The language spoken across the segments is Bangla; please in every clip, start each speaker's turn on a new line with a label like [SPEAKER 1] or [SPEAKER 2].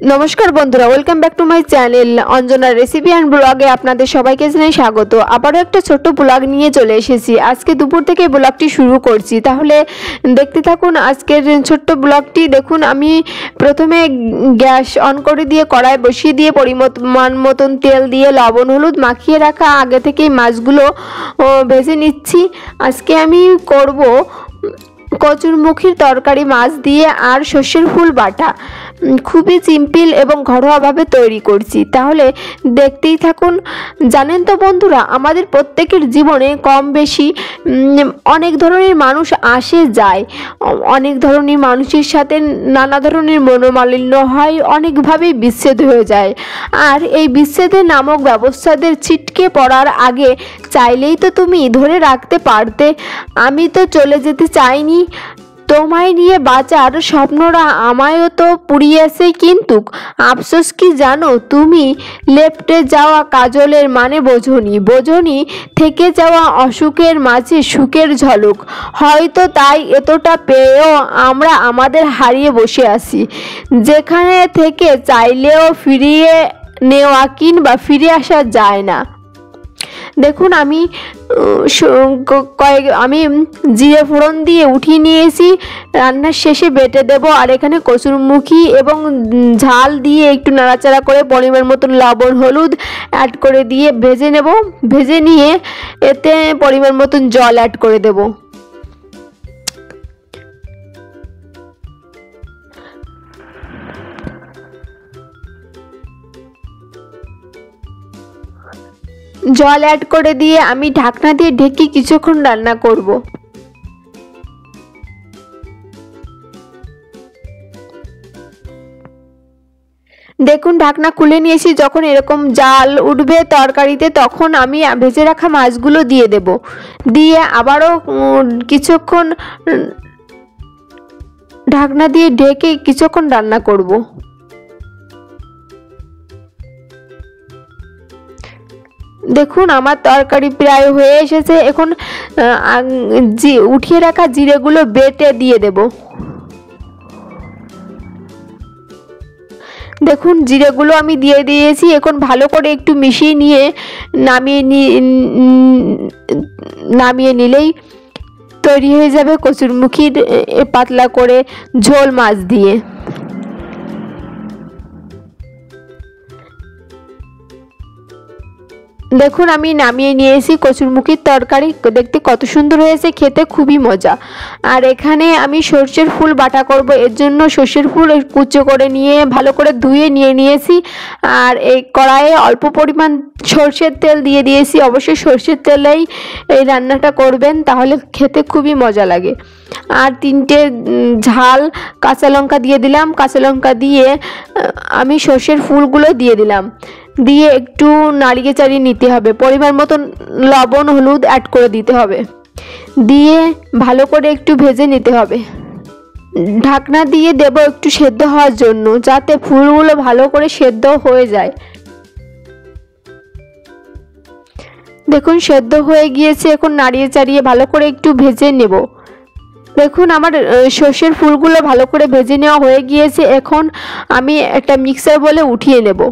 [SPEAKER 1] নমস্কার বন্ধুরা, welcome back to my channel Anjana recipe and ব্লগে আপনাদের সবাইকে জানাই স্বাগত। আবারও একটা ছোট্ট ব্লগ নিয়ে চলে এসেছি। আজকে দুপুর থেকে ব্লগটি শুরু করছি, তাহলে দেখতে থাকুন আজকের ছোট্ট ব্লগটি। দেখুন, আমি প্রথমে গ্যাস অন করে দিয়ে কড়াই বসিয়ে দিয়ে পরিমাণ মতন তেল দিয়ে লবণ হলুদ মাখিয়ে রাখা আগে থেকেই মাছগুলো ভেজে নিচ্ছি। আজকে আমি করব কচুরমুখির তরকারি, মাছ দিয়ে আর সর্ষের ফুল বাটা। খুবই সিম্পল এবং ঘরোয়াভাবে তৈরি করছি, তাহলে দেখতেই থাকুন। জানেন তো বন্ধুরা, আমাদের প্রত্যেকের জীবনে কম বেশি অনেক ধরনের মানুষ আসে যায়, অনেক ধরনের মানুষের সাথে নানা ধরনের মনোমালিন্য হয়, অনেকভাবেই বিচ্ছেদ হয়ে যায়। আর এই বিচ্ছেদের নামক ব্যবস্থাদের ছিটকে পড়ার আগে চাইলেই তো তুমি ধরে রাখতে পারতে। আমি তো চলে যেতে চাইনি, তোমায় নিয়ে বাঁচার স্বপ্নরা আমায়ও তো পুড়িয়েছে, কিন্তু আফসোস কি জানো, তুমি লেপ্টে যাওয়া কাজলের মানে বোঝনি থেকে যাওয়া অসুখের মাঝে সুখের ঝলক। হয়তো তাই এতটা পেয়েও আমরা আমাদের হারিয়ে বসে আছি, যেখানে থেকে চাইলেও ফিরিয়ে নেওয়া কিংবা ফিরে আসা যায় না। দেখুন, আমি জিরে ফোড়ন দিয়ে উঠিয়ে নিয়েছি, রান্নার শেষে বেটে দেব। আর এখানে কচুরমুখী এবং ঝাল দিয়ে একটু নাড়াচাড়া করে পরিমাণ মতন লবণ হলুদ অ্যাড করে দিয়ে ভেজে নেব। ভেজে নিয়ে এতে পরিমাণ মতন জল অ্যাড করে দেব। জল অ্যাড করে দিয়ে আমি ঢাকনা দিয়ে ঢেকে কিছুক্ষণ রান্না করব। দেখুন, ঢাকনা খুলে নিয়েছি। যখন এরকম জাল উঠবে তরকারিতে, তখন আমি ভেজে রাখা মাছগুলো দিয়ে দেব। দিয়ে আবারও কিছুক্ষণ ঢাকনা দিয়ে ঢেকে কিছুক্ষণ রান্না করব। দেখুন, আমার তরকারি প্রায় হয়ে এসেছে। এখন উঠিয়ে রাখা জিরেগুলো বেটে দিয়ে দেব। দেখুন, জিরেগুলো আমি দিয়ে দিয়েছি। এখন ভালো করে একটু মিশিয়ে নিয়ে নামিয়ে নিলেই তৈরি হয়ে যাবে কচুরমুখির পাতলা করে ঝোল মাছ দিয়ে। দেখুন, আমি নামিয়ে নিয়েছি কচুরমুখির তরকারি। দেখতে কত সুন্দর হয়েছে, খেতে খুবই মজা। আর এখানে আমি সর্ষের ফুল বাটা করব, এর জন্য সর্ষের ফুল কুচো করে নিয়ে ভালো করে ধুয়ে নিয়েছি। আর এই কড়াইয়ে অল্প পরিমাণ সর্ষের তেল দিয়ে দিয়েছি। অবশ্যই সর্ষের তেলেই এই রান্নাটা করবেন, তাহলে খেতে খুবই মজা লাগে। আর 3টে ঝাল কাঁচা লঙ্কা দিয়ে দিলাম। কাঁচা লঙ্কা দিয়ে আমি সর্ষের ফুলগুলো দিয়ে দিলাম। দিয়ে একটু নাড়িয়ে চাড়িয়ে নিতে হবে। পরিমাণ মতন লবণ হলুদ অ্যাড করে দিতে হবে। দিয়ে ভালো করে একটু ভেজে নিতে হবে। ঢাকনা দিয়ে দেব একটু সেদ্ধ হওয়ার জন্য, যাতে ফুলগুলো ভালো করে সেদ্ধ হয়ে যায়। দেখুন, সেদ্ধ হয়ে গিয়েছে। এখন নাড়িয়ে চাড়িয়ে ভালো করে একটু ভেজে নেব। দেখুন, আমার সর্ষের ফুলগুলো ভালো করে ভেজে নেওয়া হয়ে গিয়েছে। এখন আমি একটা মিক্সার বলে উঠিয়ে নেব।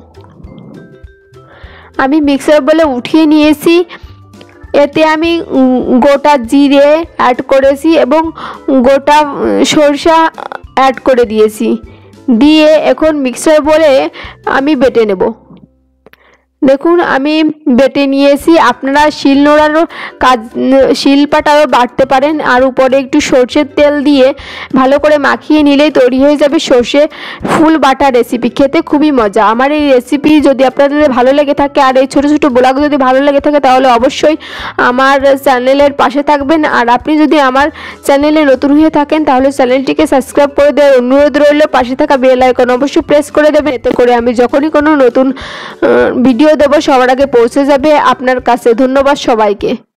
[SPEAKER 1] আমি মিক্সার বলে উঠিয়ে নিয়েছি। এতে আমি গোটা জিরে অ্যাড করেছি এবং গোটা সরষা অ্যাড করে দিয়েছি। দিয়ে এখন মিক্সার বলে আমি বেটে নেব। দেখুন, আমি বেটে নিয়েছি। আপনারা শিলপাটাও বাটতে পারেন। আর উপরে একটু সর্ষের তেল দিয়ে ভালো করে মাখিয়ে নিলেই তৈরি হয়ে যাবে সর্ষে ফুল বাটা রেসিপি। খেতে খুবই মজা। আমার এই রেসিপি যদি আপনাদের ভালো লেগে থাকে আর এই ছোটো ছোটো ব্লগ যদি ভালো লেগে থাকে, তাহলে অবশ্যই আমার চ্যানেলের পাশে থাকবেন। আর আপনি যদি আমার চ্যানেলে নতুন হয়ে থাকেন, তাহলে চ্যানেলটিকে সাবস্ক্রাইব করে দেওয়ার অনুরোধ রইল। পাশে থাকা বেল আইকন অবশ্যই প্রেস করে দেবেন, এতে করে আমি যখনই কোনো নতুন ভিডিও দেব সবার আগে পৌঁছে যাবে আপনার কাছে। ধন্যবাদ সবাইকে।